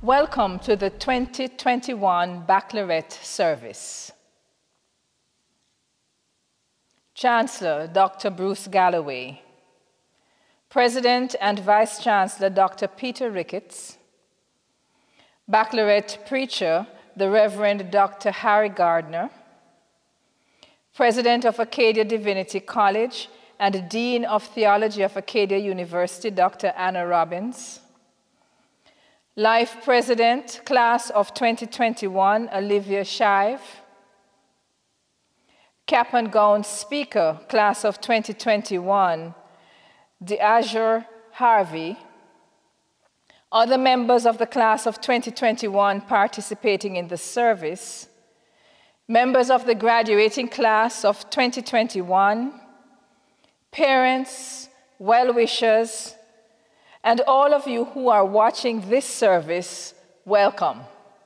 Welcome to the 2021 Baccalaureate service. Chancellor Dr. Bruce Galloway, President and Vice Chancellor Dr. Peter Ricketts, Baccalaureate Preacher the Reverend Dr. Harry Gardner, President of Acadia Divinity College and Dean of Theology of Acadia University Dr. Anna Robbins, Life President, Class of 2021, Olivia Shive, Cap and Gown Speaker, Class of 2021, DeAzure Harvey, other members of the Class of 2021 participating in the service, members of the graduating Class of 2021, parents, well-wishers, and all of you who are watching this service, welcome.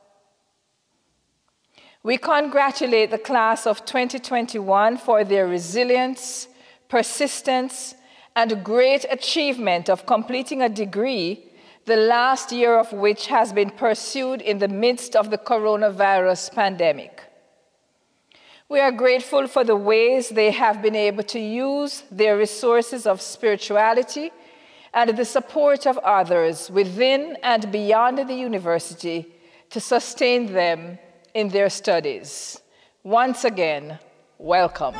We congratulate the Class of 2021 for their resilience, persistence, and great achievement of completing a degree, the last year of which has been pursued in the midst of the coronavirus pandemic. We are grateful for the ways they have been able to use their resources of spirituality and the support of others within and beyond the university to sustain them in their studies. Once again, welcome.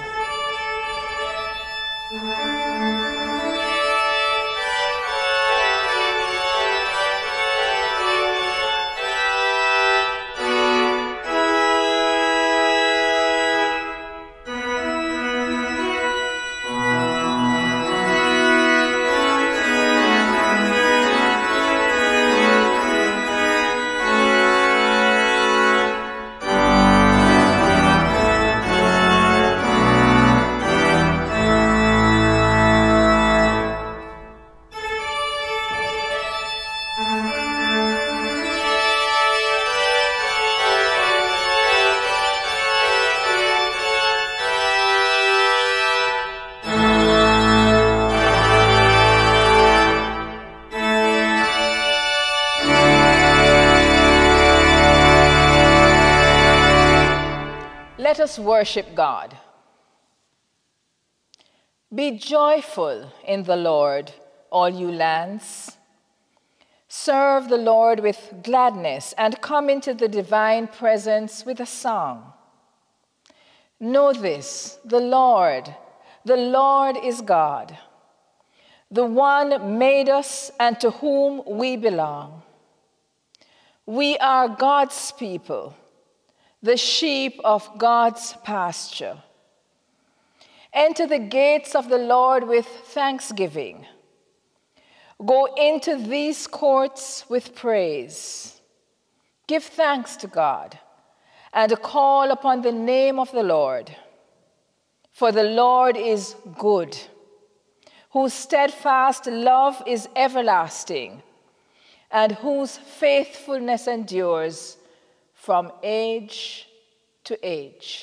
Let us worship God. Be joyful in the Lord, all you lands. Serve the Lord with gladness and come into the divine presence with a song. Know this, the Lord is God, the one made us and to whom we belong. We are God's people, the sheep of God's pasture. Enter the gates of the Lord with thanksgiving. Go into these courts with praise. Give thanks to God and call upon the name of the Lord. For the Lord is good, whose steadfast love is everlasting, and whose faithfulness endures from age to age.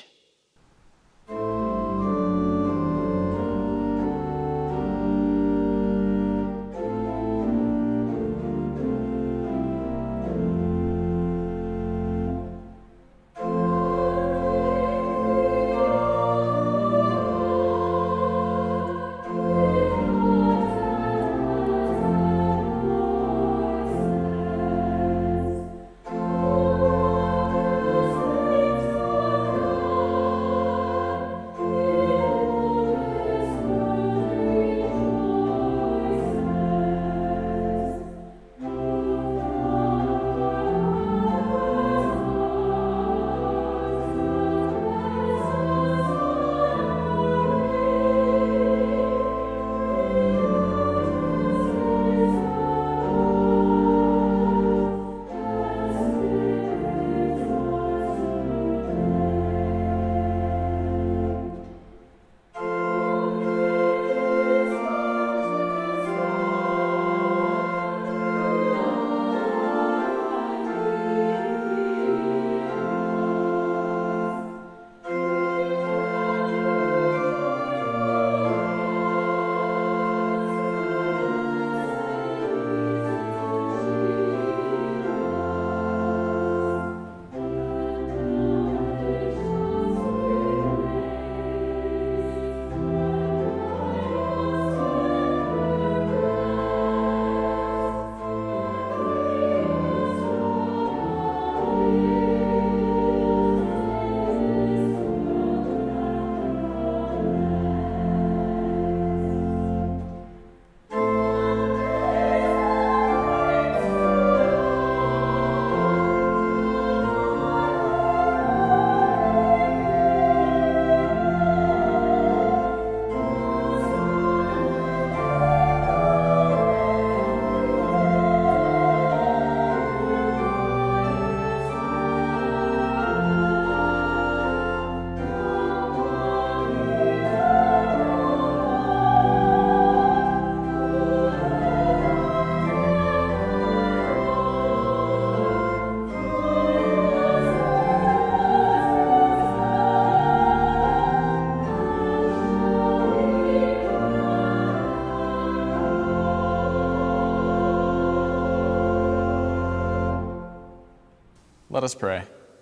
Let us pray.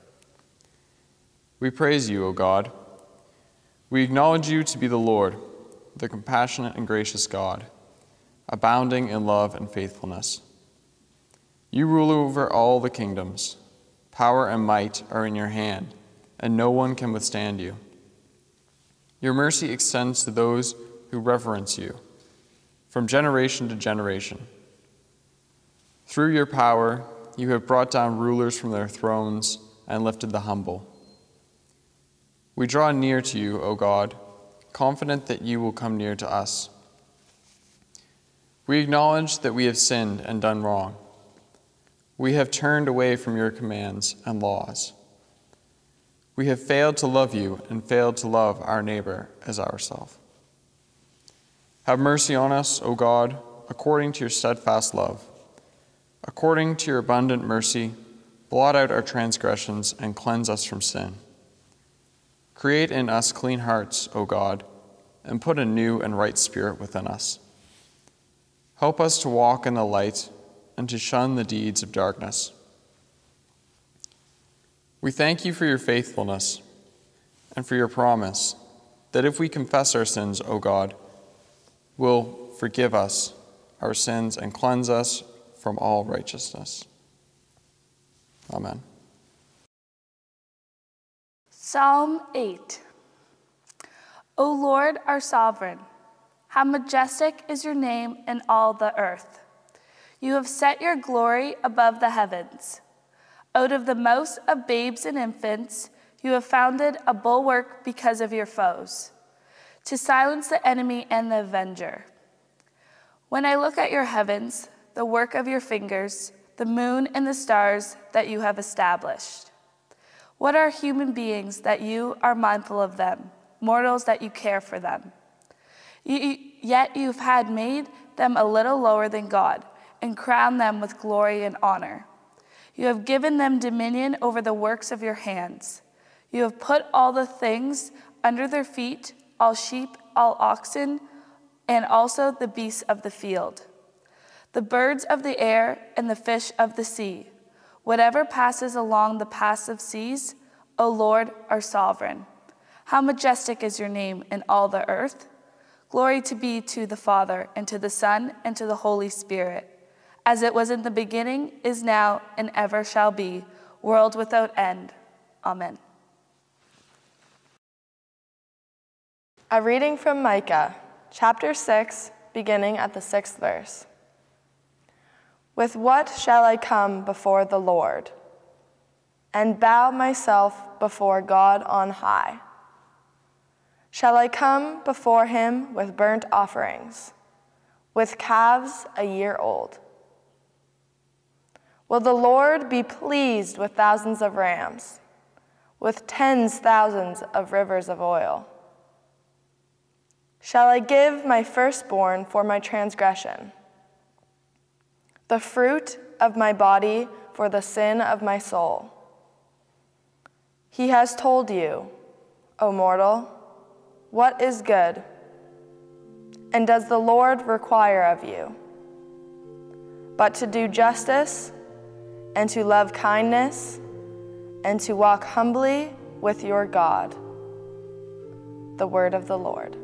We praise you, O God. We acknowledge you to be the Lord, the compassionate and gracious God, abounding in love and faithfulness. You rule over all the kingdoms. Power and might are in your hand, and no one can withstand you. Your mercy extends to those who reverence you, from generation to generation. Through your power, you have brought down rulers from their thrones and lifted the humble. We draw near to you, O God, confident that you will come near to us. We acknowledge that we have sinned and done wrong. We have turned away from your commands and laws. We have failed to love you and failed to love our neighbor as ourselves. Have mercy on us, O God, according to your steadfast love. According to your abundant mercy, blot out our transgressions and cleanse us from sin. Create in us clean hearts, O God, and put a new and right spirit within us. Help us to walk in the light and to shun the deeds of darkness. We thank you for your faithfulness and for your promise that if we confess our sins, O God, will forgive us our sins and cleanse us from all righteousness. Amen. Psalm 8. O Lord, our sovereign, how majestic is your name in all the earth. You have set your glory above the heavens. Out of the mouths of babes and infants, you have founded a bulwark because of your foes, to silence the enemy and the avenger. When I look at your heavens, the work of your fingers, the moon and the stars that you have established. What are human beings that you are mindful of them, mortals that you care for them? Yet you've had made them a little lower than God and crowned them with glory and honor. You have given them dominion over the works of your hands. You have put all the things under their feet, all sheep, all oxen, and also the beasts of the field, the birds of the air and the fish of the sea, whatever passes along the paths of seas, O Lord, our sovereign. How majestic is your name in all the earth. Glory to be to the Father, and to the Son, and to the Holy Spirit, as it was in the beginning, is now, and ever shall be, world without end. Amen. A reading from Micah, chapter 6, beginning at the 6th verse. With what shall I come before the Lord, and bow myself before God on high? Shall I come before him with burnt offerings, with calves a year old? Will the Lord be pleased with thousands of rams, with tens thousands of rivers of oil? Shall I give my firstborn for my transgression, the fruit of my body for the sin of my soul? He has told you, O mortal, what is good, and does the Lord require of you? But to do justice, and to love kindness, and to walk humbly with your God. The word of the Lord.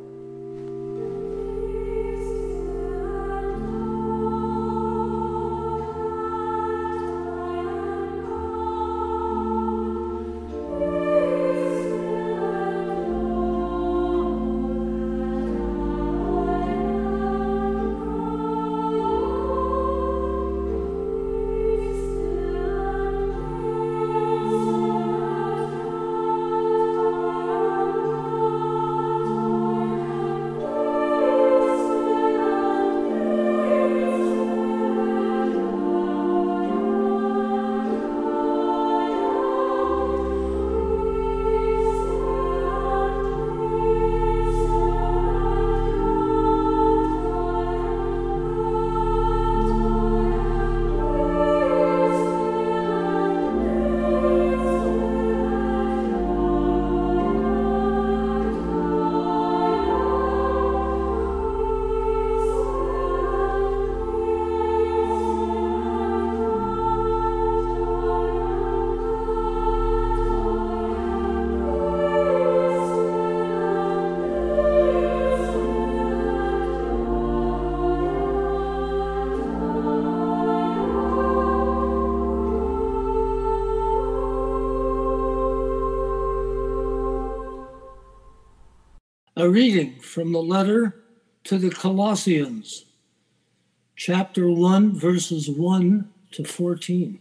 A reading from the letter to the Colossians, chapter 1, verses 1 to 14.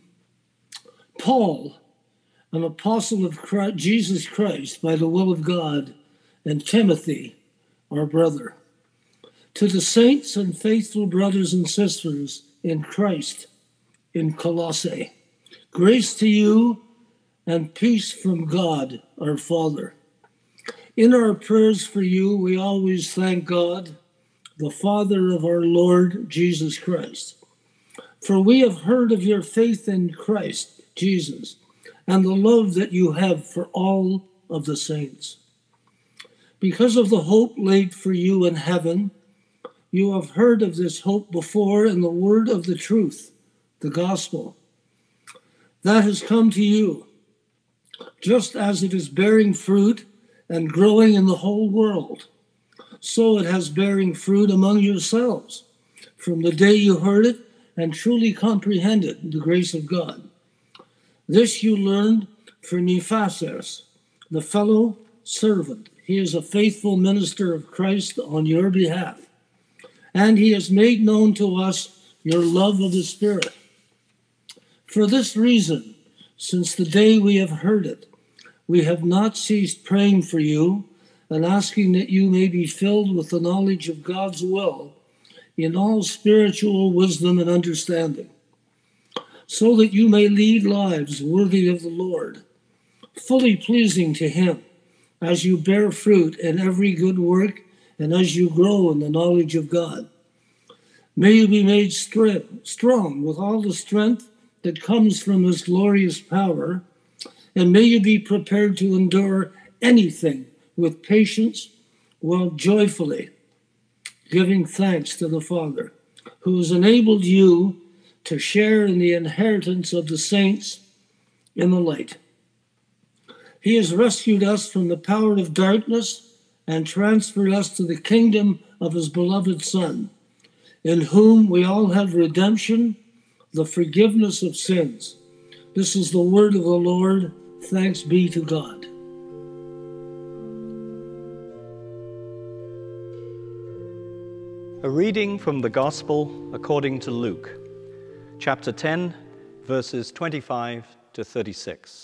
Paul, an apostle of Jesus Christ by the will of God, and Timothy, our brother, to the saints and faithful brothers and sisters in Christ in Colossae, grace to you and peace from God our Father. In our prayers for you, we always thank God, the Father of our Lord Jesus Christ. For we have heard of your faith in Christ Jesus and the love that you have for all of the saints. Because of the hope laid for you in heaven, you have heard of this hope before in the word of the truth, the gospel. That has come to you, just as it is bearing fruit and growing in the whole world. So it has bearing fruit among yourselves from the day you heard it and truly comprehended the grace of God. This you learned from Epaphras, the fellow servant. He is a faithful minister of Christ on your behalf, and he has made known to us your love of the Spirit. For this reason, since the day we have heard it, we have not ceased praying for you and asking that you may be filled with the knowledge of God's will in all spiritual wisdom and understanding, so that you may lead lives worthy of the Lord, fully pleasing to him, as you bear fruit in every good work and as you grow in the knowledge of God. May you be made strong with all the strength that comes from his glorious power, and may you be prepared to endure anything with patience while joyfully giving thanks to the Father, who has enabled you to share in the inheritance of the saints in the light. He has rescued us from the power of darkness and transferred us to the kingdom of his beloved Son, in whom we all have redemption, the forgiveness of sins. This is the word of the Lord. Thanks be to God. A reading from the Gospel according to Luke, chapter 10, verses 25 to 36.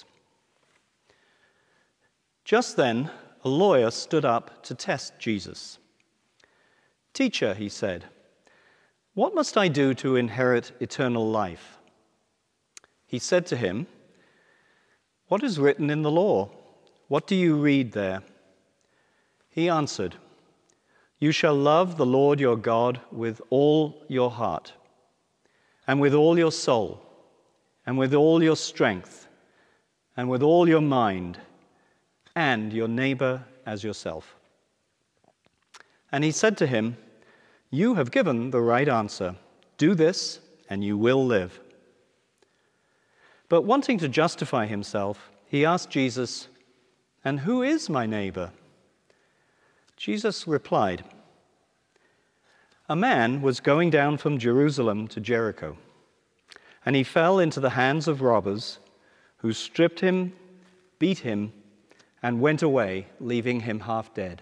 Just then, a lawyer stood up to test Jesus. "Teacher," he said, "what must I do to inherit eternal life?" He said to him, "What is written in the law? What do you read there?" He answered, "You shall love the Lord your God with all your heart, and with all your soul, and with all your strength, and with all your mind, and your neighbor as yourself." And he said to him, "You have given the right answer. Do this, and you will live." But wanting to justify himself, he asked Jesus, "And who is my neighbor?" Jesus replied, "A man was going down from Jerusalem to Jericho, and he fell into the hands of robbers, who stripped him, beat him, and went away, leaving him half dead.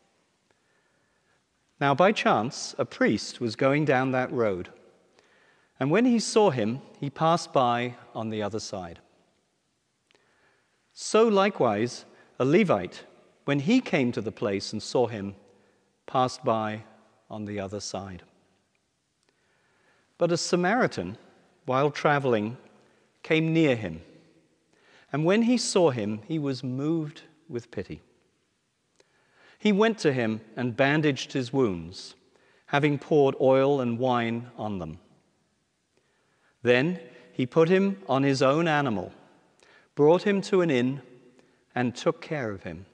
Now by chance, a priest was going down that road, and when he saw him, he passed by on the other side. So likewise, a Levite, when he came to the place and saw him, passed by on the other side. But a Samaritan, while traveling, came near him, and when he saw him, he was moved with pity. He went to him and bandaged his wounds, having poured oil and wine on them. Then he put him on his own animal, brought him to an inn, and took care of him.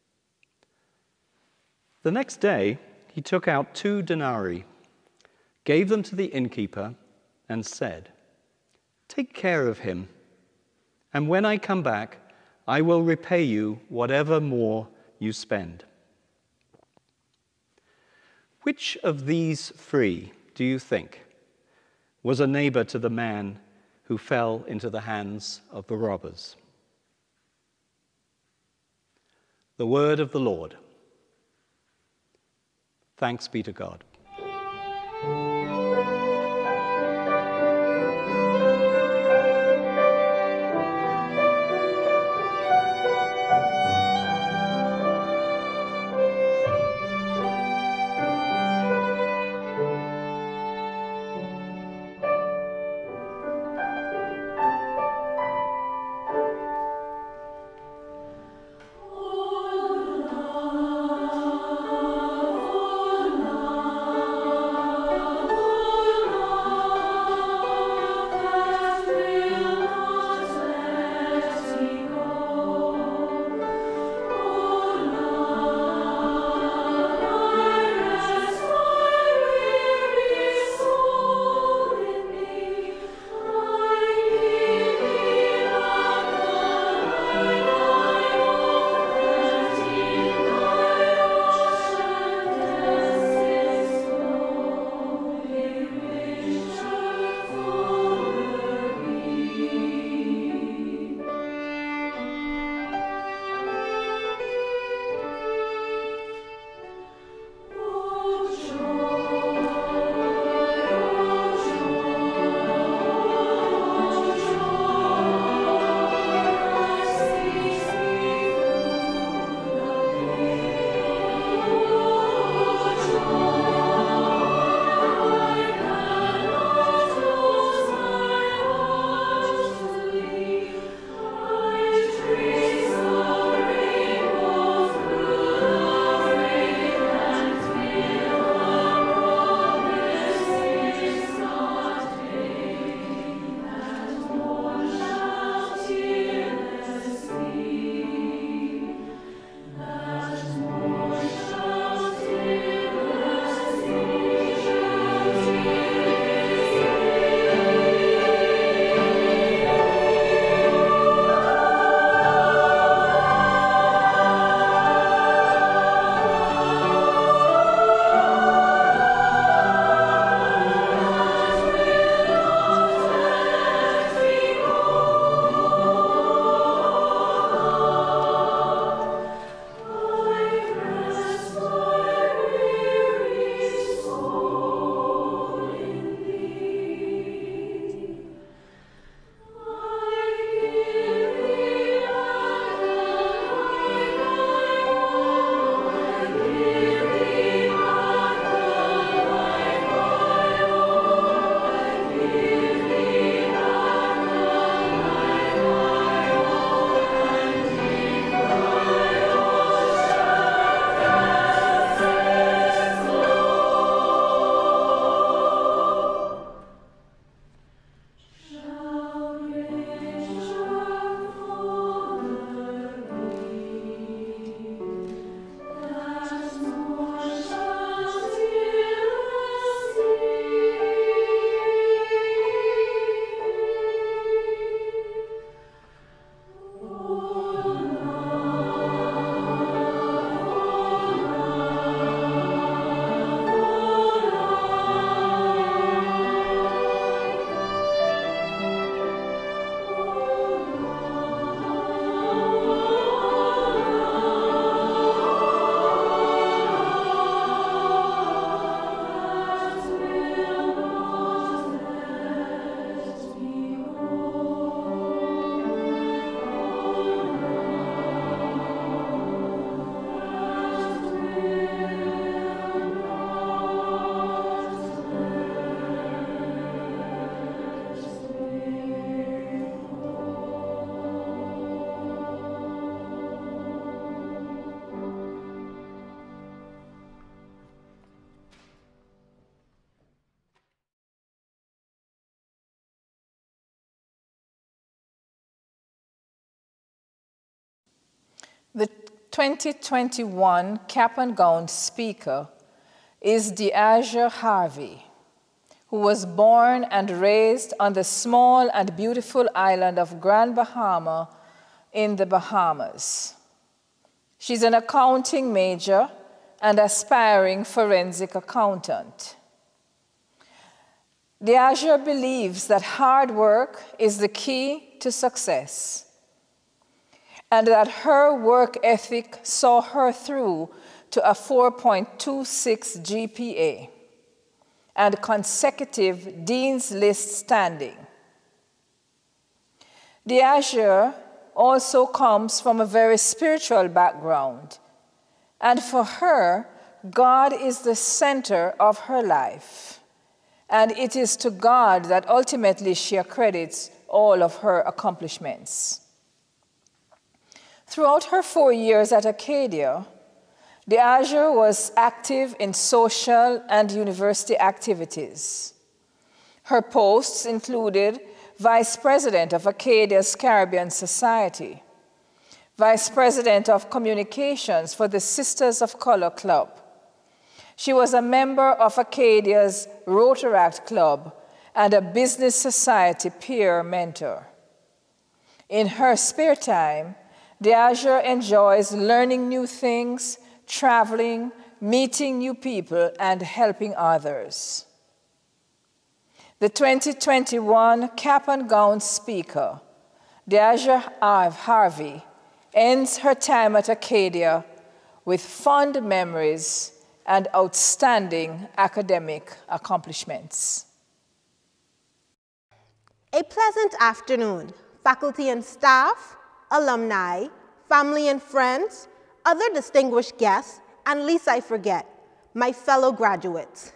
The next day, he took out 2 denarii, gave them to the innkeeper, and said, "Take care of him, and when I come back, I will repay you whatever more you spend." Which of these 3, do you think, was a neighbor to the man who fell into the hands of the robbers? The word of the Lord. Thanks be to God. The 2021 cap and gown speaker is Deasia Harvey, who was born and raised on the small and beautiful island of Grand Bahama in the Bahamas. She's an accounting major and aspiring forensic accountant. Deasia believes that hard work is the key to success, and that her work ethic saw her through to a 4.26 GPA and consecutive Dean's List standing. Deasia also comes from a very spiritual background, and for her, God is the center of her life, and it is to God that ultimately she accredits all of her accomplishments. Throughout her 4 years at Acadia, Deasia was active in social and university activities. Her posts included Vice President of Acadia's Caribbean Society, Vice President of Communications for the Sisters of Color Club. She was a member of Acadia's Rotaract Club and a business society peer mentor. In her spare time, Deasia enjoys learning new things, traveling, meeting new people, and helping others. The 2021 Cap and Gown speaker, Deasia Harvey, ends her time at Acadia with fond memories and outstanding academic accomplishments. A pleasant afternoon, faculty and staff, alumni, family and friends, other distinguished guests, and least I forget, my fellow graduates.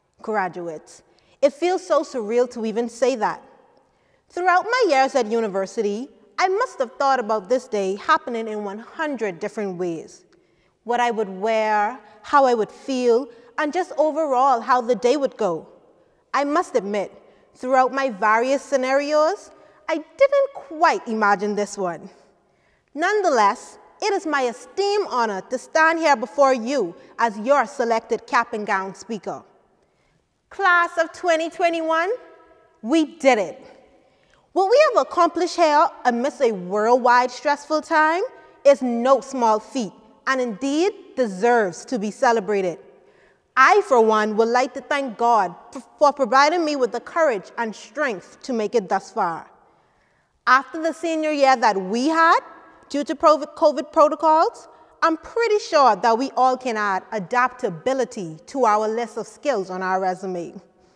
It feels so surreal to even say that. Throughout my years at university, I must have thought about this day happening in 100 different ways. What I would wear, how I would feel, and just overall how the day would go. I must admit, throughout my various scenarios, I didn't quite imagine this one. Nonetheless, it is my esteemed honor to stand here before you as your selected cap and gown speaker. Class of 2021, we did it. What we have accomplished here amidst a worldwide stressful time is no small feat, and indeed deserves to be celebrated. I, for one, would like to thank God for providing me with the courage and strength to make it thus far. After the senior year that we had, due to COVID protocols, I'm pretty sure that we all can add adaptability to our list of skills on our resume.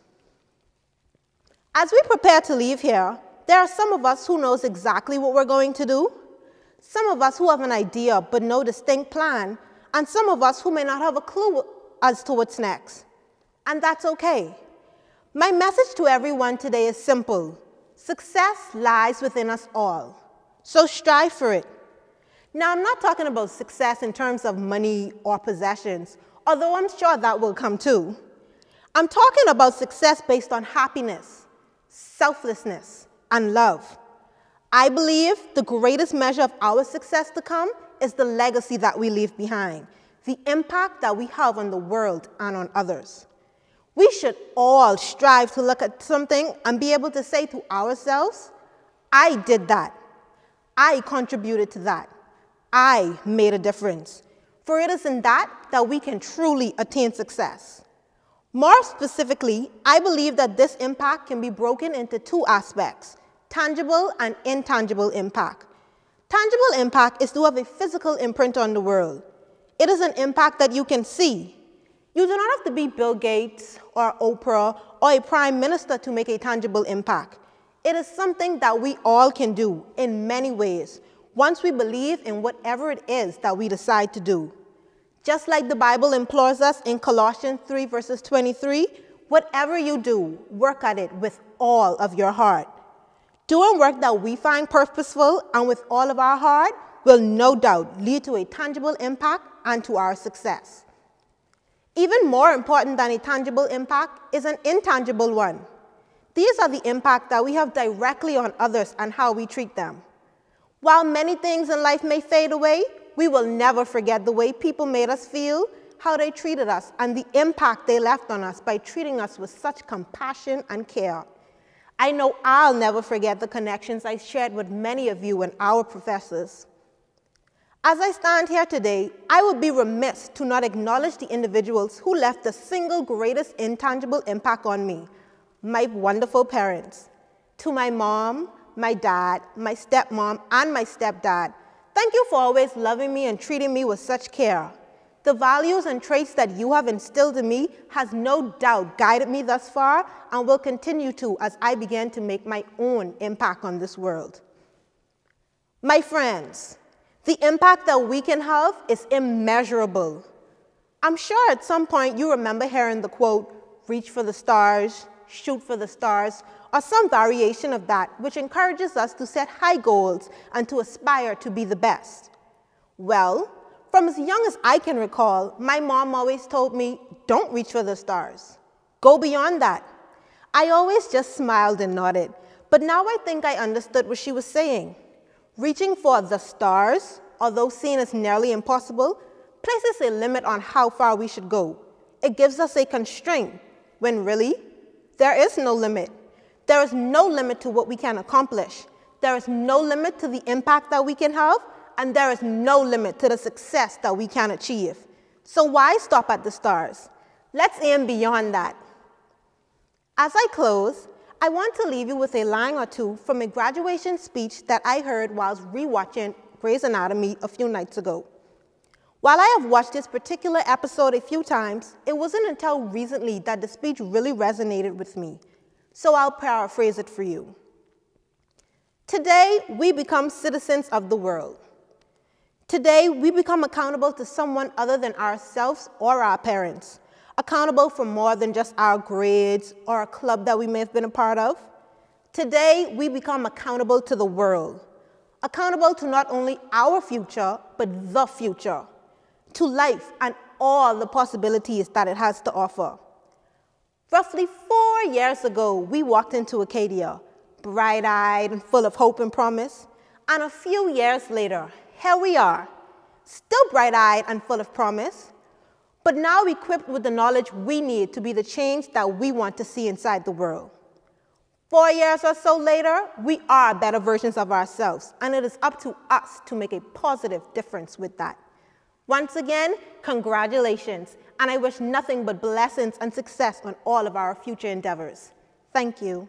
As we prepare to leave here, there are some of us who knows exactly what we're going to do, some of us who have an idea but no distinct plan, and some of us who may not have a clue as to what's next. And that's okay. My message to everyone today is simple. Success lies within us all, so strive for it. Now, I'm not talking about success in terms of money or possessions, although I'm sure that will come too. I'm talking about success based on happiness, selflessness, and love. I believe the greatest measure of our success to come is the legacy that we leave behind, the impact that we have on the world and on others. We should all strive to look at something and be able to say to ourselves, I did that. I contributed to that. I made a difference. For it is in that we can truly attain success. More specifically, I believe that this impact can be broken into two aspects, tangible and intangible impact. Tangible impact is to have a physical imprint on the world. It is an impact that you can see. You do not have to be Bill Gates or Oprah or a prime minister to make a tangible impact. It is something that we all can do in many ways, once we believe in whatever it is that we decide to do. Just like the Bible implores us in Colossians 3 verses 23, whatever you do, work at it with all of your heart. Doing work that we find purposeful and with all of our heart will no doubt lead to a tangible impact and to our success. Even more important than a tangible impact is an intangible one. These are the impact that we have directly on others and how we treat them. While many things in life may fade away, we will never forget the way people made us feel, how they treated us, and the impact they left on us by treating us with such compassion and care. I know I'll never forget the connections I shared with many of you and our professors. As I stand here today, I would be remiss to not acknowledge the individuals who left the single greatest intangible impact on me, my wonderful parents. To my mom, my dad, my stepmom, and my stepdad, thank you for always loving me and treating me with such care. The values and traits that you have instilled in me has no doubt guided me thus far and will continue to as I begin to make my own impact on this world. My friends, the impact that we can have is immeasurable. I'm sure at some point you remember hearing the quote, "Reach for the stars, shoot for the stars," or some variation of that, which encourages us to set high goals and to aspire to be the best. Well, from as young as I can recall, my mom always told me, don't reach for the stars. Go beyond that. I always just smiled and nodded, but now I think I understood what she was saying. Reaching for the stars, although seen as nearly impossible, places a limit on how far we should go. It gives us a constraint, when really, there is no limit. There is no limit to what we can accomplish. There is no limit to the impact that we can have, and there is no limit to the success that we can achieve. So why stop at the stars? Let's aim beyond that. As I close, I want to leave you with a line or two from a graduation speech that I heard whilst rewatching Grey's Anatomy a few nights ago. While I have watched this particular episode a few times, it wasn't until recently that the speech really resonated with me. So I'll paraphrase it for you. Today, we become citizens of the world. Today, we become accountable to someone other than ourselves or our parents, accountable for more than just our grades or a club that we may have been a part of. Today, we become accountable to the world, accountable to not only our future, but the future, to life and all the possibilities that it has to offer. Roughly 4 years ago, we walked into Acadia, bright-eyed and full of hope and promise. And a few years later, here we are, still bright-eyed and full of promise, but now equipped with the knowledge we need to be the change that we want to see inside the world. 4 years or so later, we are better versions of ourselves, and it is up to us to make a positive difference with that. Once again, congratulations, and I wish nothing but blessings and success on all of our future endeavors. Thank you.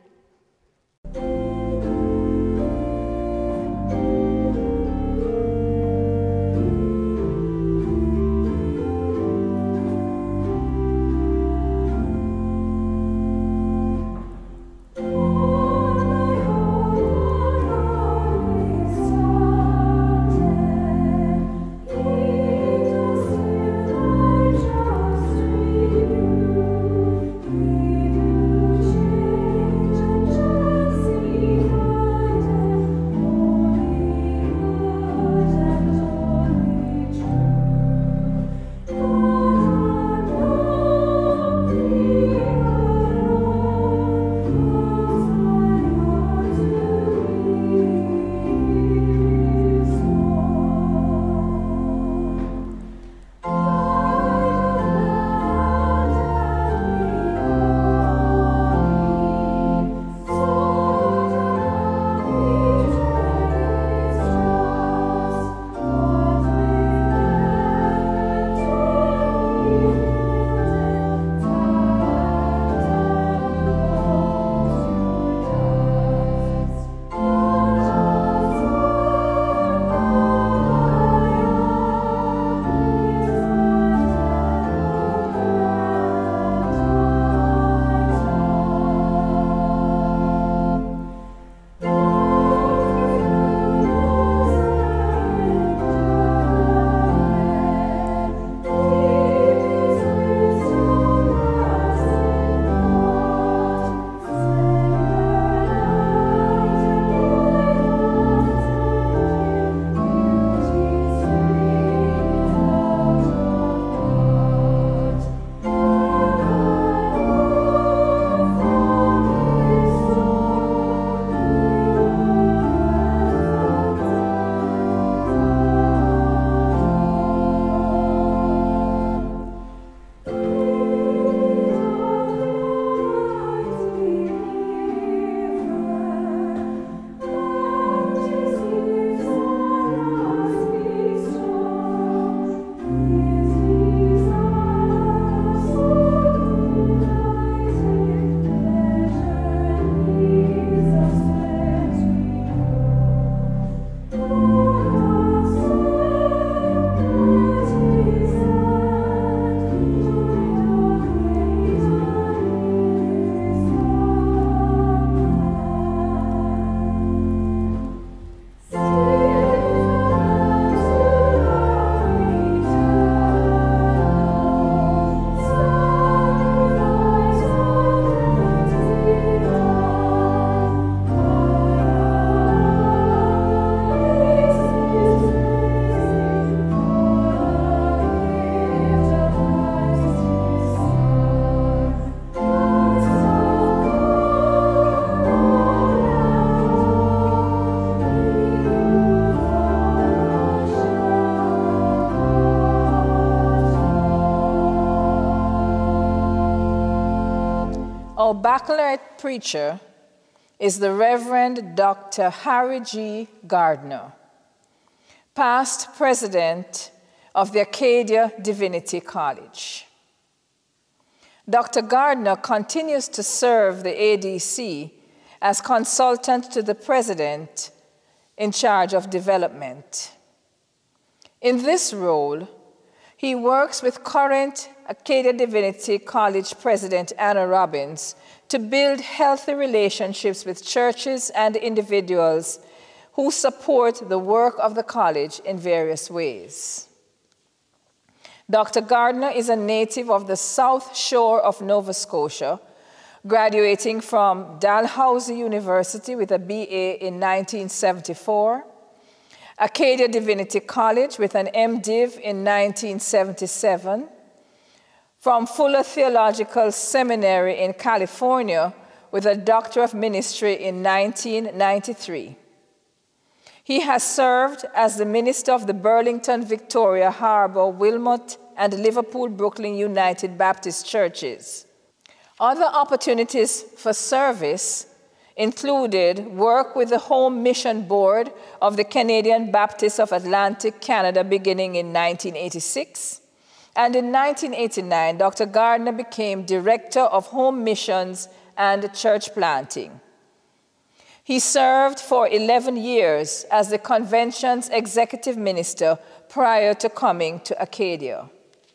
Our baccalaureate preacher is the Reverend Dr. Harry G. Gardner, past president of the Acadia Divinity College. Dr. Gardner continues to serve the ADC as consultant to the president in charge of development. In this role, he works with current Acadia Divinity College President Anna Robbins to build healthy relationships with churches and individuals who support the work of the college in various ways. Dr. Gardner is a native of the South Shore of Nova Scotia, graduating from Dalhousie University with a BA in 1974, Acadia Divinity College with an MDiv in 1977, from Fuller Theological Seminary in California with a Doctor of Ministry in 1993. He has served as the minister of the Burlington, Victoria, Harbor, Wilmot, and Liverpool, Brooklyn United Baptist Churches. Other opportunities for service included work with the Home Mission Board of the Canadian Baptists of Atlantic Canada beginning in 1986. And in 1989, Dr. Gardner became Director of Home Missions and Church Planting. He served for 11 years as the convention's executive minister prior to coming to Acadia.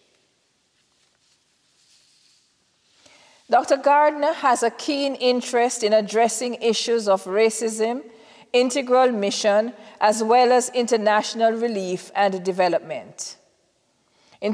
Dr. Gardner has a keen interest in addressing issues of racism, integral mission, as well as international relief and development. In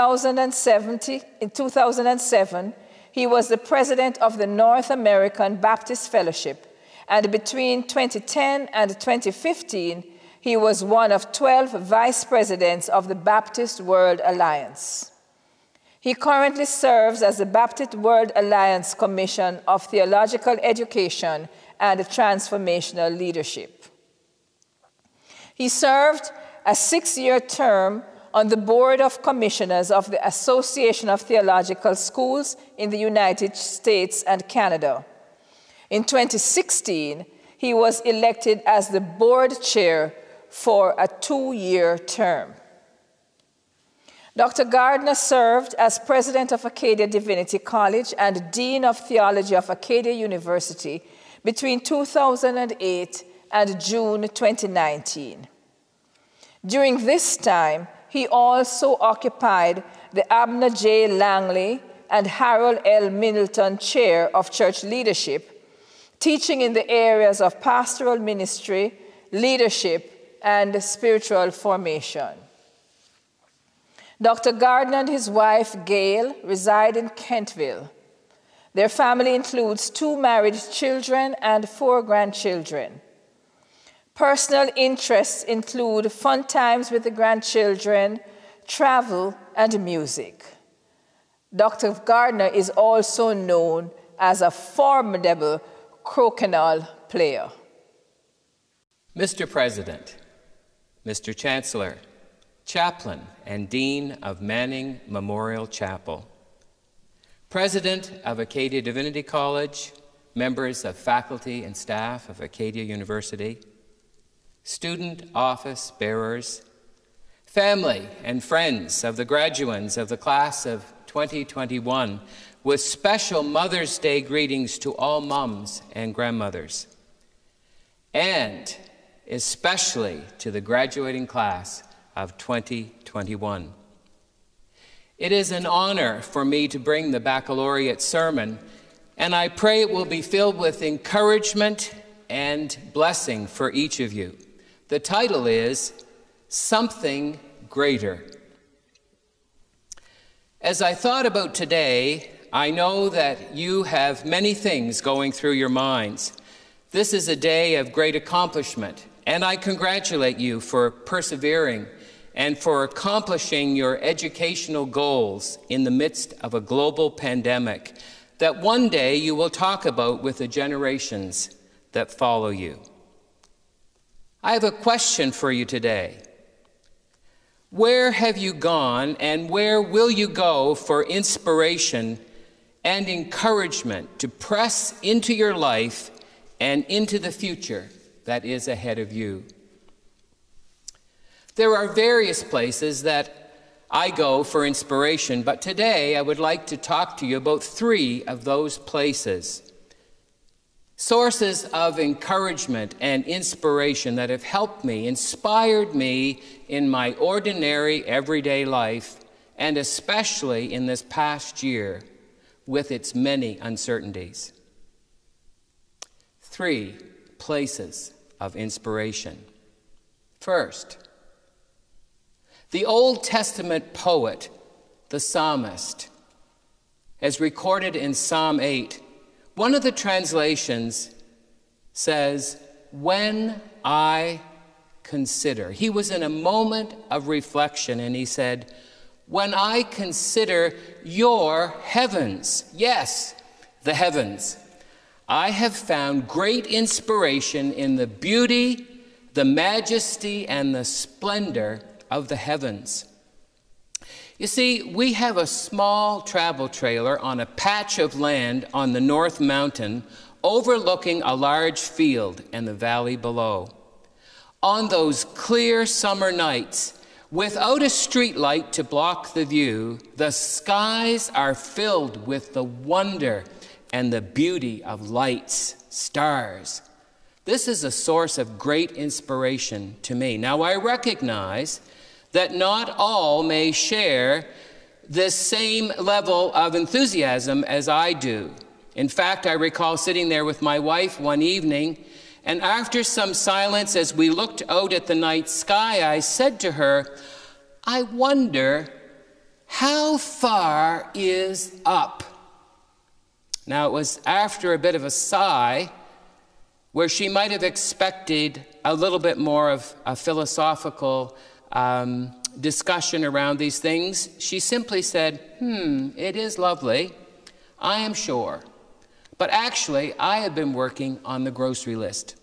2007, he was the president of the North American Baptist Fellowship, and between 2010 and 2015, he was one of 12 vice presidents of the Baptist World Alliance. He currently serves as the Baptist World Alliance Commission of Theological Education and Transformational Leadership. He served a 6-year term on the Board of Commissioners of the Association of Theological Schools in the United States and Canada. In 2016, he was elected as the board chair for a 2-year term. Dr. Gardner served as president of Acadia Divinity College and dean of theology of Acadia University between 2008 and June 2019. During this time, he also occupied the Abner J. Langley and Harold L. Middleton Chair of Church Leadership, teaching in the areas of pastoral ministry, leadership, and spiritual formation. Dr. Gardner and his wife, Gail, reside in Kentville. Their family includes 2 married children and 4 grandchildren. Personal interests include fun times with the grandchildren, travel, and music. Dr. Gardner is also known as a formidable crokinole player. Mr. President, Mr. Chancellor, Chaplain and Dean of Manning Memorial Chapel, President of Acadia Divinity College, members of faculty and staff of Acadia University, student office bearers, family and friends of the graduands of the class of 2021, with special Mother's Day greetings to all moms and grandmothers, and especially to the graduating class of 2021. It is an honor for me to bring the baccalaureate sermon, and I pray it will be filled with encouragement and blessing for each of you. The title is Something Greater. As I thought about today, I know that you have many things going through your minds. This is a day of great accomplishment, and I congratulate you for persevering and for accomplishing your educational goals in the midst of a global pandemic that one day you will talk about with the generations that follow you. I have a question for you today. Where have you gone and where will you go for inspiration and encouragement to press into your life and into the future that is ahead of you. There are various places that I go for inspiration, but today I would like to talk to you about 3 of those places. Sources of encouragement and inspiration that have helped me, inspired me in my ordinary everyday life, and especially in this past year with its many uncertainties. 3 places of inspiration. First, the Old Testament poet, the psalmist, as recorded in Psalm 8, one of the translations says, "When I consider." He was in a moment of reflection and he said, "When I consider your heavens," yes, the heavens, "I have found great inspiration in the beauty, the majesty, and the splendor of the heavens." You see, we have a small travel trailer on a patch of land on the North Mountain overlooking a large field and the valley below. On those clear summer nights, without a street light to block the view, the skies are filled with the wonder and the beauty of lights, stars. This is a source of great inspiration to me. Now, I recognize that not all may share this same level of enthusiasm as I do. In fact, I recall sitting there with my wife one evening, and after some silence as we looked out at the night sky, I said to her, "I wonder how far is up?" Now, it was after a bit of a sigh, where she might have expected a little bit more of a philosophical discussion around these things. She simply said, "It is lovely, I am sure. But actually, I have been working on the grocery list."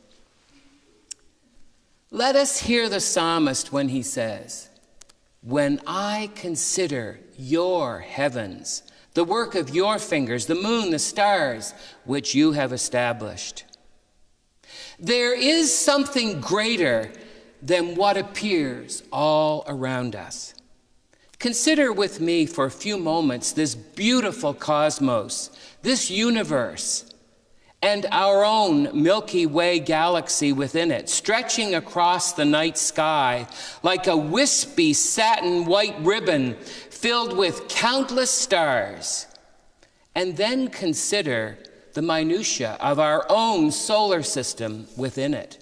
Let us hear the psalmist when he says, "When I consider your heavens, the work of your fingers, the moon, the stars, which you have established." There is something greater than what appears all around us. Consider with me for a few moments this beautiful cosmos, this universe, and our own Milky Way galaxy within it, stretching across the night sky like a wispy satin white ribbon filled with countless stars. And then consider the minutiae of our own solar system within it.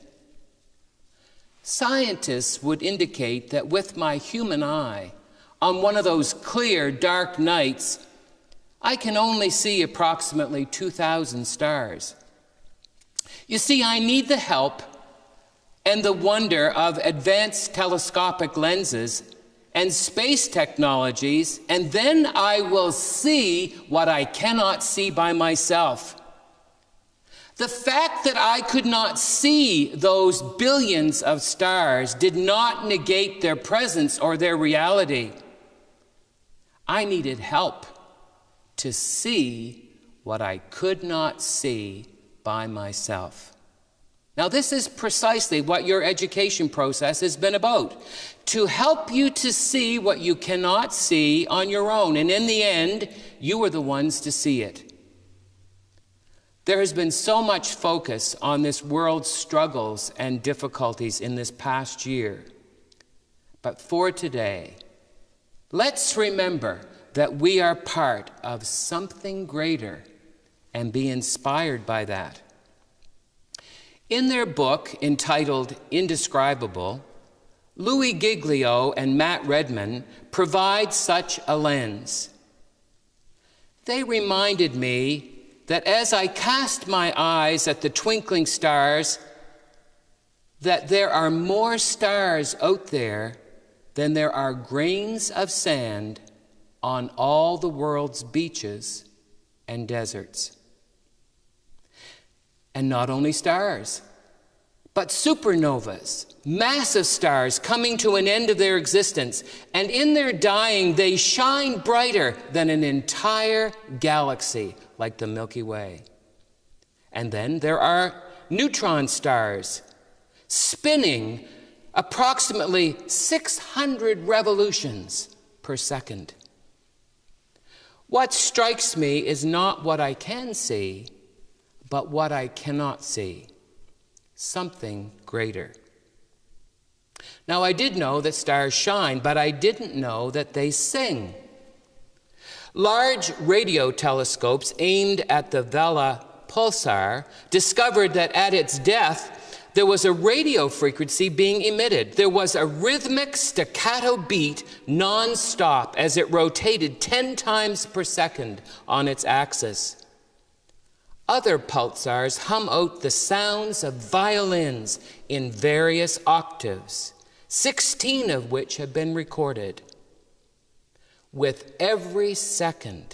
Scientists would indicate that with my human eye, on one of those clear, dark nights, I can only see approximately 2,000 stars. You see, I need the help and the wonder of advanced telescopic lenses and space technologies, and then I will see what I cannot see by myself. The fact that I could not see those billions of stars did not negate their presence or their reality. I needed help to see what I could not see by myself. Now, this is precisely what your education process has been about, to help you to see what you cannot see on your own. And in the end, you are the ones to see it. There has been so much focus on this world's struggles and difficulties in this past year. But for today, let's remember that we are part of something greater and be inspired by that. In their book entitled Indescribable, Louis Giglio and Matt Redman provide such a lens. They reminded me that as I cast my eyes at the twinkling stars, that there are more stars out there than there are grains of sand on all the world's beaches and deserts. And not only stars, but supernovas, massive stars coming to an end of their existence, and in their dying, they shine brighter than an entire galaxy like the Milky Way. And then there are neutron stars spinning approximately 600 revolutions per second. What strikes me is not what I can see, but what I cannot see. Something greater. Now, I did know that stars shine, but I didn't know that they sing. Large radio telescopes aimed at the Vela pulsar discovered that at its death, there was a radio frequency being emitted. There was a rhythmic staccato beat non-stop as it rotated 10 times per second on its axis. Other pulsars hum out the sounds of violins in various octaves, 16 of which have been recorded. With every second,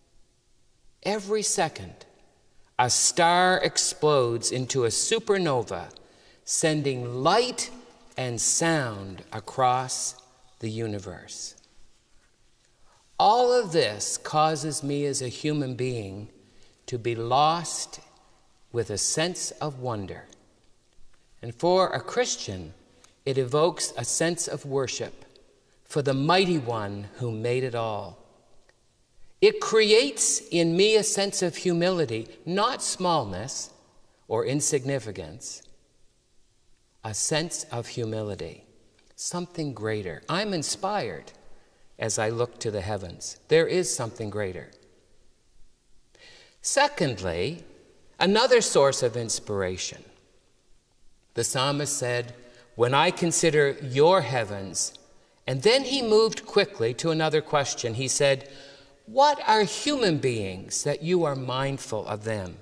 a star explodes into a supernova, sending light and sound across the universe. All of this causes me as a human being to be lost with a sense of wonder. And for a Christian, it evokes a sense of worship for the mighty one who made it all. It creates in me a sense of humility, not smallness or insignificance, a sense of humility, something greater. I'm inspired as I look to the heavens. There is something greater. Secondly, another source of inspiration. The psalmist said, "When I consider your heavens," and then he moved quickly to another question. He said, "What are human beings that you are mindful of them?"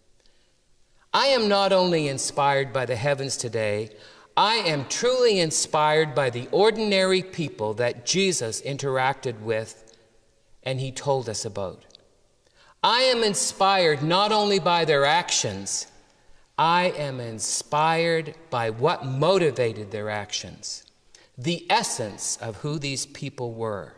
I am not only inspired by the heavens today, I am truly inspired by the ordinary people that Jesus interacted with and he told us about. I am inspired not only by their actions, I am inspired by what motivated their actions, the essence of who these people were.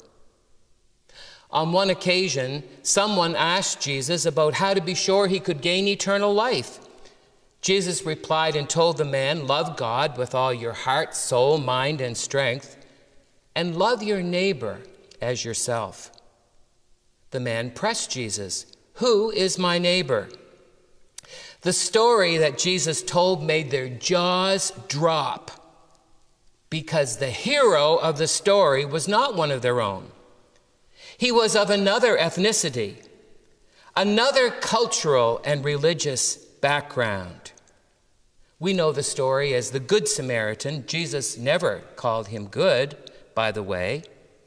On one occasion, someone asked Jesus about how to be sure he could gain eternal life. Jesus replied and told the man, "Love God with all your heart, soul, mind, and strength, and love your neighbor as yourself." The man pressed Jesus, "Who is my neighbor?" The story that Jesus told made their jaws drop because the hero of the story was not one of their own. He was of another ethnicity, another cultural and religious background. We know the story as the Good Samaritan. Jesus never called him good, by the way.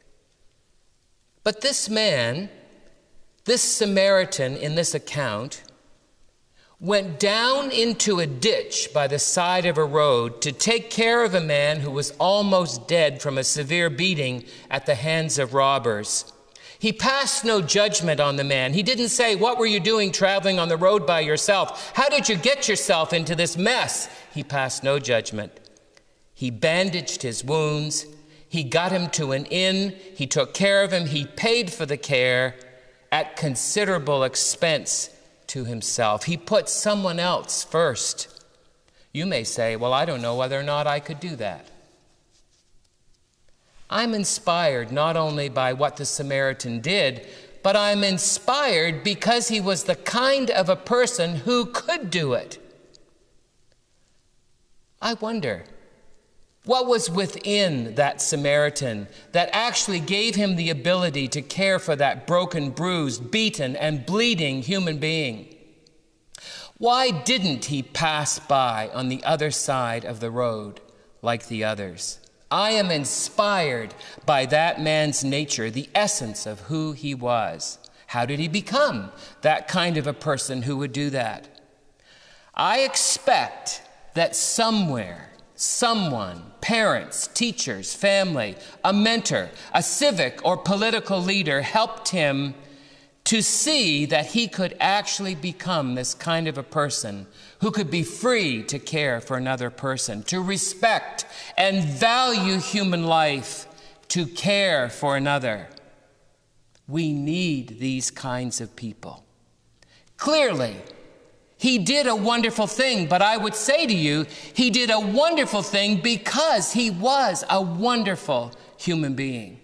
But this man, this Samaritan in this account, went down into a ditch by the side of a road to take care of a man who was almost dead from a severe beating at the hands of robbers. He passed no judgment on the man. He didn't say, "What were you doing traveling on the road by yourself? How did you get yourself into this mess?" He passed no judgment. He bandaged his wounds. He got him to an inn. He took care of him. He paid for the care at considerable expense to himself. He put someone else first. You may say, "Well, I don't know whether or not I could do that." I'm inspired not only by what the Samaritan did, but I'm inspired because he was the kind of a person who could do it. I wonder, what was within that Samaritan that actually gave him the ability to care for that broken, bruised, beaten, and bleeding human being? Why didn't he pass by on the other side of the road like the others? I am inspired by that man's nature, the essence of who he was. How did he become that kind of a person who would do that? I expect that somewhere, someone, parents, teachers, family, a mentor, a civic or political leader helped him to see that he could actually become this kind of a person who could be free to care for another person, to respect and value human life, to care for another. We need these kinds of people. Clearly, he did a wonderful thing, but I would say to you, he did a wonderful thing because he was a wonderful human being.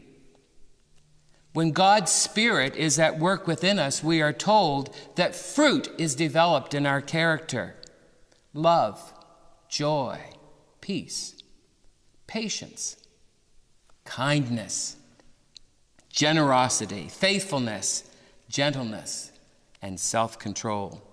When God's Spirit is at work within us, we are told that fruit is developed in our character: love, joy, peace, patience, kindness, generosity, faithfulness, gentleness, and self-control.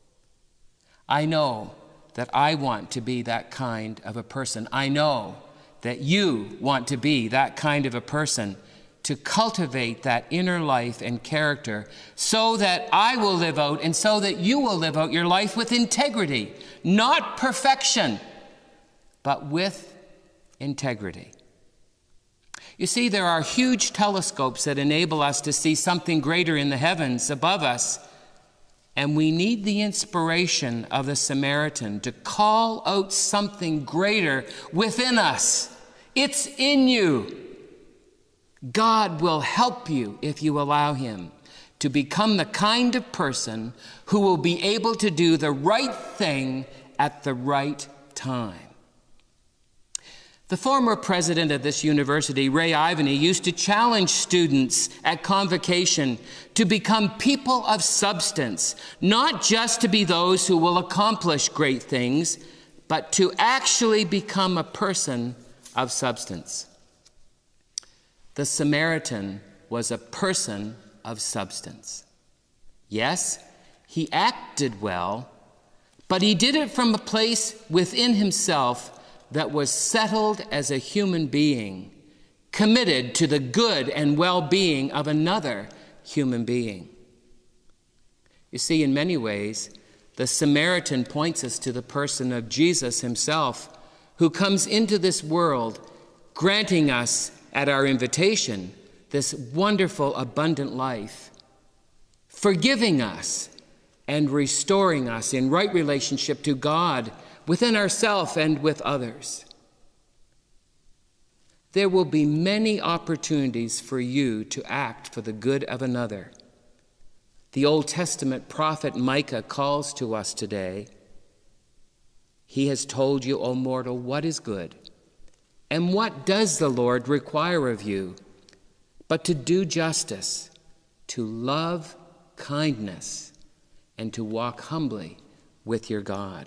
I know that I want to be that kind of a person. I know that you want to be that kind of a person, to cultivate that inner life and character so that I will live out and so that you will live out your life with integrity, not perfection, but with integrity. You see, there are huge telescopes that enable us to see something greater in the heavens above us, and we need the inspiration of the Samaritan to call out something greater within us. It's in you. God will help you if you allow him to become the kind of person who will be able to do the right thing at the right time. The former president of this university, Ray Ivany, used to challenge students at convocation to become people of substance, not just to be those who will accomplish great things, but to actually become a person of substance. The Samaritan was a person of substance. Yes, he acted well, but he did it from a place within himself that was settled as a human being, committed to the good and well-being of another human being. You see, in many ways, the Samaritan points us to the person of Jesus himself, who comes into this world, granting us at our invitation this wonderful, abundant life, forgiving us and restoring us in right relationship to God, within ourselves and with others. There will be many opportunities for you to act for the good of another. The Old Testament prophet Micah calls to us today. He has told you, O mortal, what is good, and what does the Lord require of you, but to do justice, to love kindness, and to walk humbly with your God.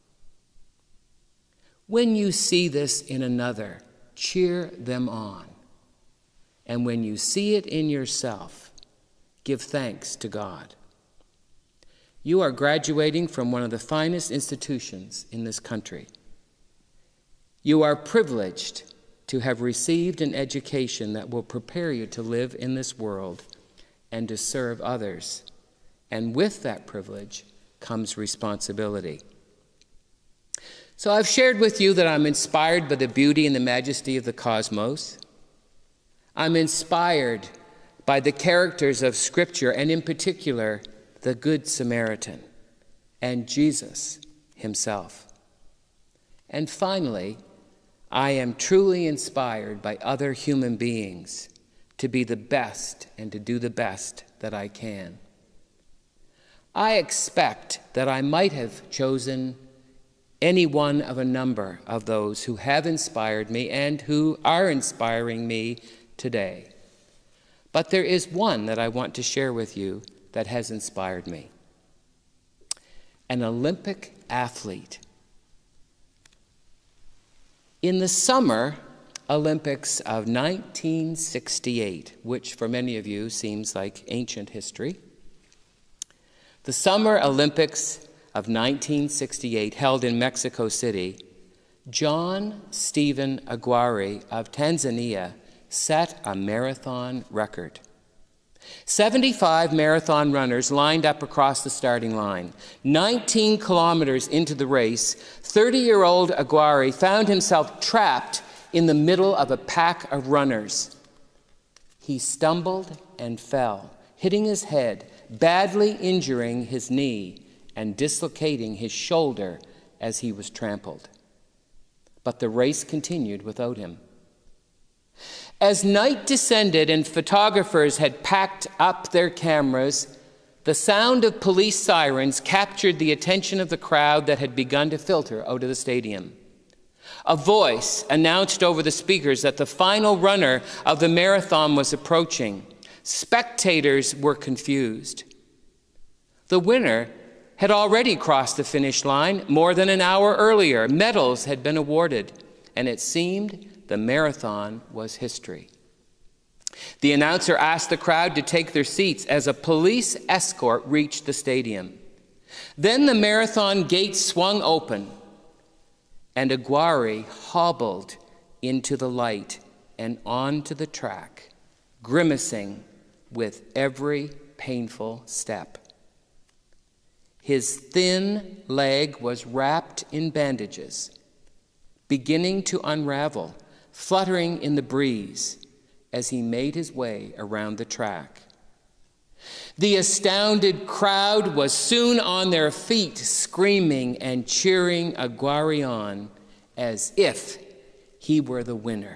When you see this in another, cheer them on. And when you see it in yourself, give thanks to God. You are graduating from one of the finest institutions in this country. You are privileged to have received an education that will prepare you to live in this world and to serve others. And with that privilege comes responsibility. So I've shared with you that I'm inspired by the beauty and the majesty of the cosmos. I'm inspired by the characters of Scripture, and in particular, the Good Samaritan and Jesus himself. And finally, I am truly inspired by other human beings to be the best and to do the best that I can. I expect that I might have chosen any one of a number of those who have inspired me and who are inspiring me today. But there is one that I want to share with you that has inspired me. An Olympic athlete. In the Summer Olympics of 1968, which for many of you seems like ancient history, the Summer Olympics of 1968, held in Mexico City, John Stephen Aguirre of Tanzania set a marathon record. 75 marathon runners lined up across the starting line. 19 kilometers into the race, 30-year-old Aguirre found himself trapped in the middle of a pack of runners. He stumbled and fell, hitting his head badly injuring his knee and dislocating his shoulder as he was trampled. But the race continued without him. As night descended and photographers had packed up their cameras, the sound of police sirens captured the attention of the crowd that had begun to filter out of the stadium. A voice announced over the speakers that the final runner of the marathon was approaching. Spectators were confused. The winner had already crossed the finish line more than an hour earlier. Medals had been awarded, and it seemed the marathon was history. The announcer asked the crowd to take their seats as a police escort reached the stadium. Then the marathon gates swung open, and Aguirre hobbled into the light and onto the track, grimacing with every painful step. His thin leg was wrapped in bandages, beginning to unravel, fluttering in the breeze as he made his way around the track. The astounded crowd was soon on their feet, screaming and cheering Aguirre on as if he were the winner.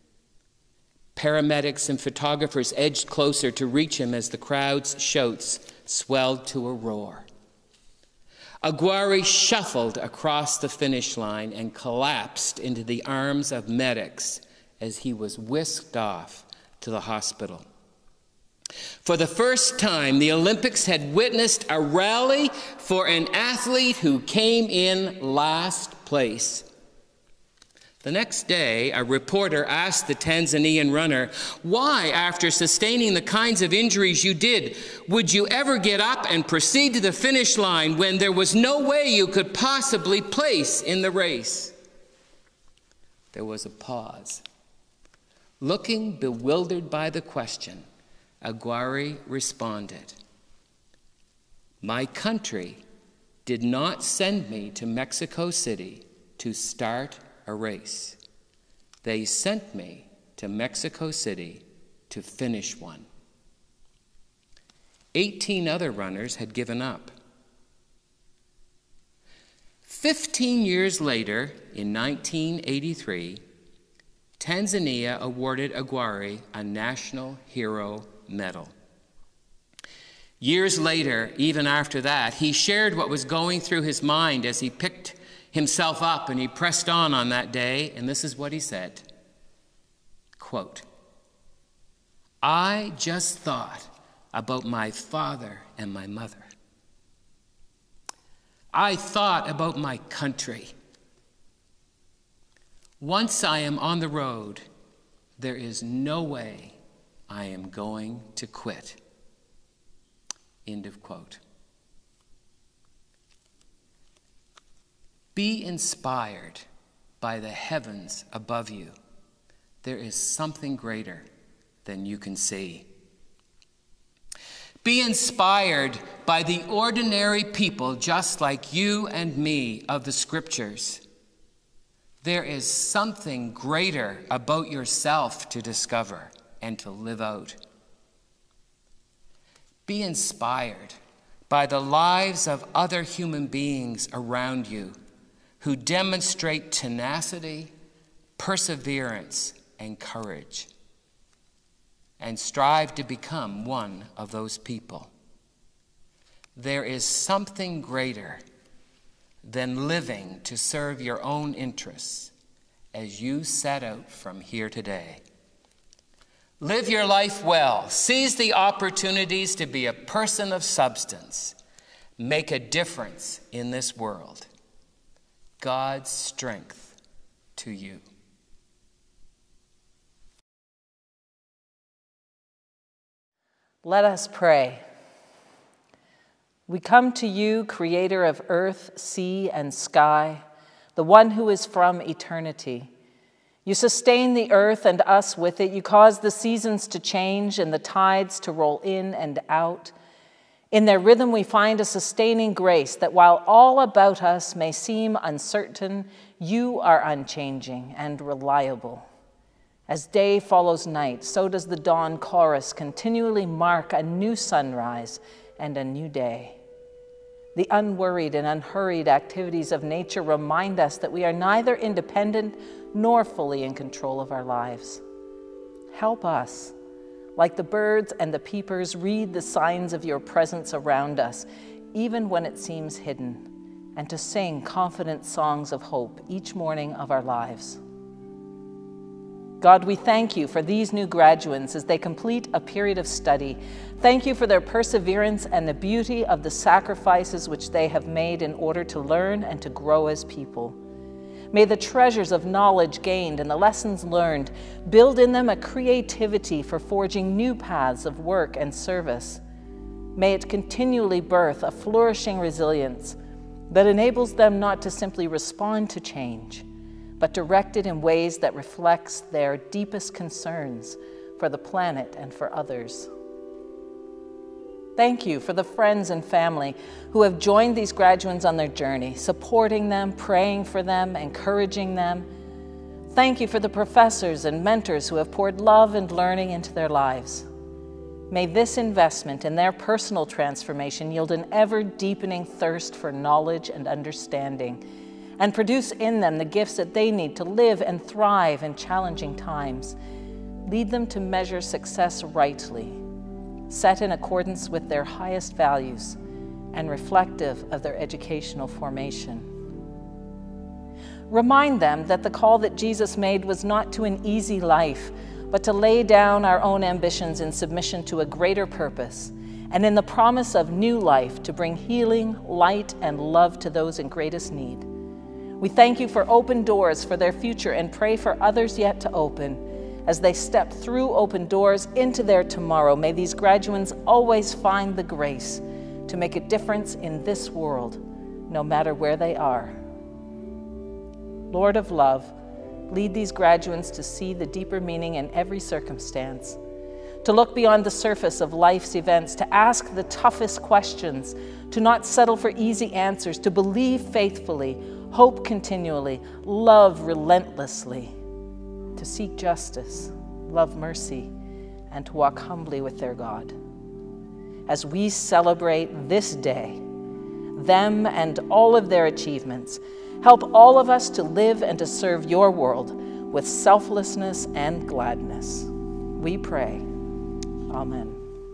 Paramedics and photographers edged closer to reach him as the crowd's shouts swelled to a roar. Aguirre shuffled across the finish line and collapsed into the arms of medics as he was whisked off to the hospital. For the first time, the Olympics had witnessed a rally for an athlete who came in last place. The next day, a reporter asked the Tanzanian runner, why, after sustaining the kinds of injuries you did, would you ever get up and proceed to the finish line when there was no way you could possibly place in the race? There was a pause. Looking bewildered by the question, Aguirre responded, my country did not send me to Mexico City to start a race. They sent me to Mexico City to finish one. 18 other runners had given up. 15 years later, in 1983, Tanzania awarded Aguirre a National Hero Medal. Years later, even after that, he shared what was going through his mind as he picked himself up and he pressed on that day, and this is what he said, quote, I just thought about my father and my mother. I thought about my country. Once I am on the road, there is no way I am going to quit. End of quote. Be inspired by the heavens above you. There is something greater than you can see. Be inspired by the ordinary people just like you and me of the Scriptures. There is something greater about yourself to discover and to live out. Be inspired by the lives of other human beings around you who demonstrate tenacity, perseverance, and courage, and strive to become one of those people. There is something greater than living to serve your own interests as you set out from here today. Live your life well. Seize the opportunities to be a person of substance. Make a difference in this world. God's strength to you. Let us pray. We come to you, creator of earth, sea, and sky, the one who is from eternity. You sustain the earth and us with it. You cause the seasons to change and the tides to roll in and out. In their rhythm, we find a sustaining grace that while all about us may seem uncertain, you are unchanging and reliable. As day follows night, so does the dawn chorus continually mark a new sunrise and a new day. The unworried and unhurried activities of nature remind us that we are neither independent nor fully in control of our lives. Help us, like the birds and the peepers, read the signs of your presence around us, even when it seems hidden, and to sing confident songs of hope each morning of our lives. God, we thank you for these new graduates as they complete a period of study. Thank you for their perseverance and the beauty of the sacrifices which they have made in order to learn and to grow as people. May the treasures of knowledge gained and the lessons learned build in them a creativity for forging new paths of work and service. May it continually birth a flourishing resilience that enables them not to simply respond to change, but direct it in ways that reflects their deepest concerns for the planet and for others. Thank you for the friends and family who have joined these graduates on their journey, supporting them, praying for them, encouraging them. Thank you for the professors and mentors who have poured love and learning into their lives. May this investment in their personal transformation yield an ever-deepening thirst for knowledge and understanding, and produce in them the gifts that they need to live and thrive in challenging times. Lead them to measure success rightly, set in accordance with their highest values, and reflective of their educational formation. Remind them that the call that Jesus made was not to an easy life, but to lay down our own ambitions in submission to a greater purpose, and in the promise of new life to bring healing, light, and love to those in greatest need. We thank you for open doors for their future and pray for others yet to open. As they step through open doors into their tomorrow, may these graduates always find the grace to make a difference in this world, no matter where they are. Lord of love, lead these graduates to see the deeper meaning in every circumstance, to look beyond the surface of life's events, to ask the toughest questions, to not settle for easy answers, to believe faithfully, hope continually, love relentlessly, to seek justice, love mercy, and to walk humbly with their God. As we celebrate this day, them and all of their achievements, help all of us to live and to serve your world with selflessness and gladness. We pray. Amen.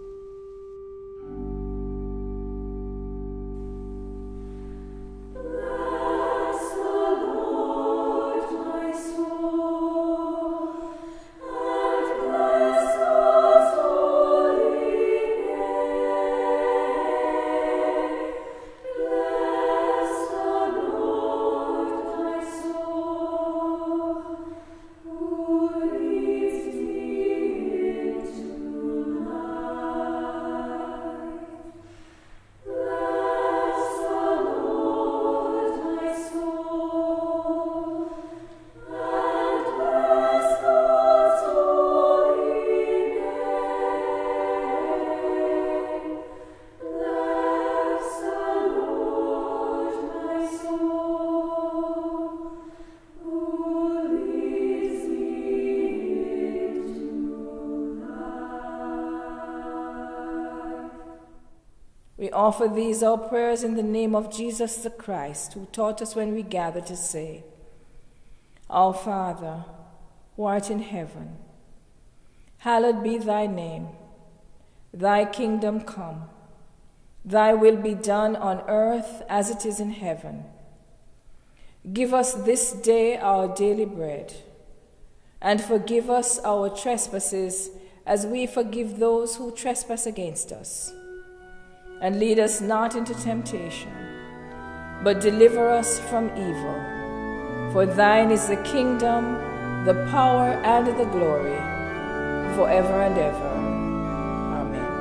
We offer these our prayers in the name of Jesus the Christ, who taught us when we gather to say, Our Father, who art in heaven, hallowed be thy name. Thy kingdom come. Thy will be done on earth as it is in heaven. Give us this day our daily bread, and forgive us our trespasses as we forgive those who trespass against us. And lead us not into temptation, but deliver us from evil. For thine is the kingdom, the power, and the glory, forever and ever. Amen.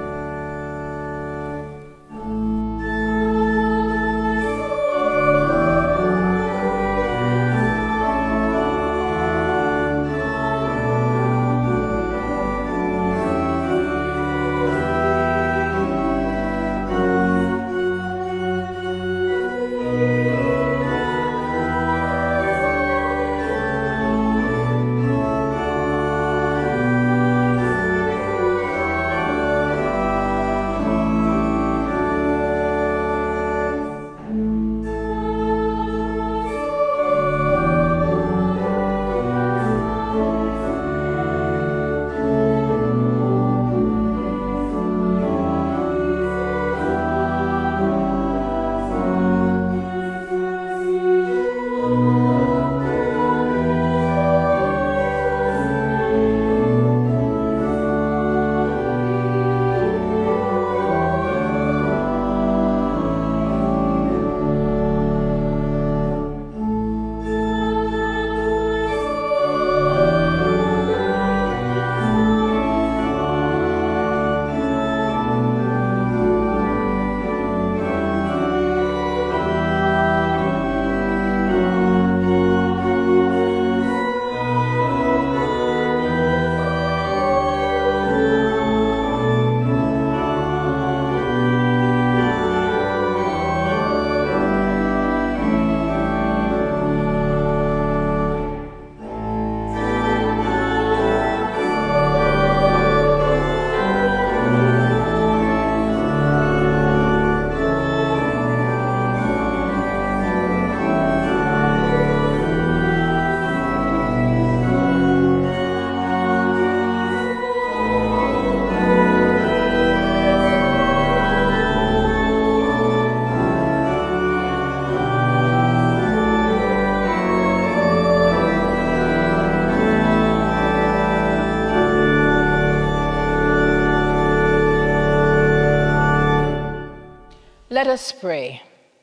Let us pray.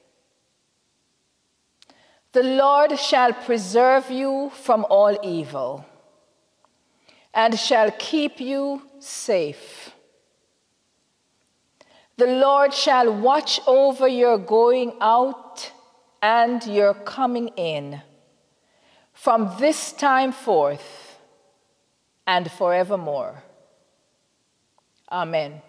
The Lord shall preserve you from all evil and shall keep you safe. The Lord shall watch over your going out and your coming in from this time forth and forevermore. Amen.